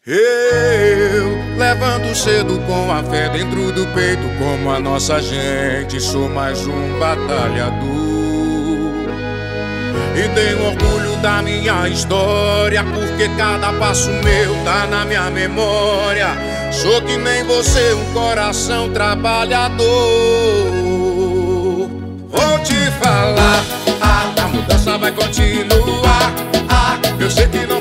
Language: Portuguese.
Eu levanto cedo com a fé dentro do peito, como a nossa gente, sou mais um batalhador. E tenho orgulho da minha história, porque cada passo meu tá na minha memória. Sou que nem você, um coração trabalhador. Vou te falar, a mudança vai continuar. Eu sei que não